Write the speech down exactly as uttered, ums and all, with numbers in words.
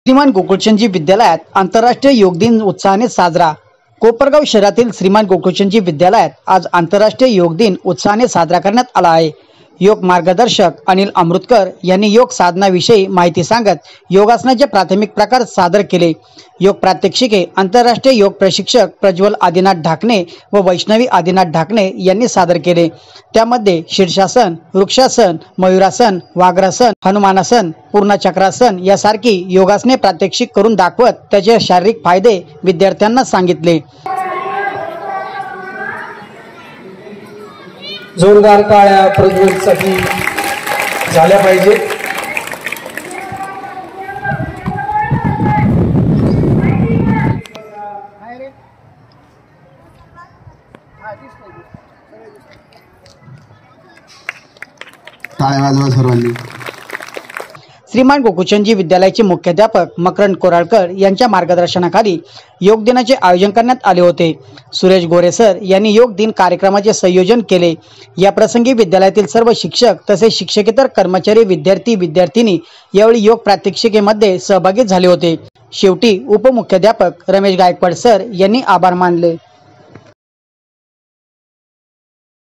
श्रीमान गोकुळचंदजी विद्यालयात आंतरराष्ट्रीय योग दिन उत्साहाने साजरा। कोपरगाव शहरातील श्रीमान गोकुळचंदजी विद्यालयात आज आंतरराष्ट्रीय योग दिन उत्साहाने साजरा करण्यात आला आहे। योग मार्गदर्शक अनिल अमृतकर यांनी योग साधनाविषयी माहिती सांगत योगासनाचे प्राथमिक प्रकार सादर केले। योग प्रात्यक्षिके आंतरराष्ट्रीय योग प्रशिक्षक प्रज्वल आदिनाथ ढाकणे व वैष्णवी आदिनाथ ढाकणे यांनी सादर केले। त्यामध्ये शीर्षासन, वृक्षासन, मयूरासन, वाघरासन, हनुमानासन, पूर्णचक्रासन यासारखी योगासने प्रात्यक्षिक करून दाखवत त्याचे शारीरिक फायदे विद्यार्थ्यांना सांगितले। जोरदार टाळ्या प्रज्वलसाठी झाल्या पाहिजे। टाळ्या वाजवा सर्वांनी। श्रीमान गोकुळचंदजी विद्यालयाचे मुख्याध्यापक मकरंद कोराळकर यांच्या मार्गदर्शनाखाली योग दिनाचे आयोजन करण्यात आले होते। सुरेश गोरे सर यांनी योग दिन कार्यक्रमाचे संयोजन केले। या प्रसंगी विद्यालयातील सर्व शिक्षक तसेच शिक्षकेतर कर्मचारी, विद्यार्थी विद्यार्थिनी यावेळी योग प्रात्यक्षिकेमध्ये सहभागी झाले होते। शेवटी उपमुख्याध्यापक रमेश गायकवाड सर यांनी आभार मानले।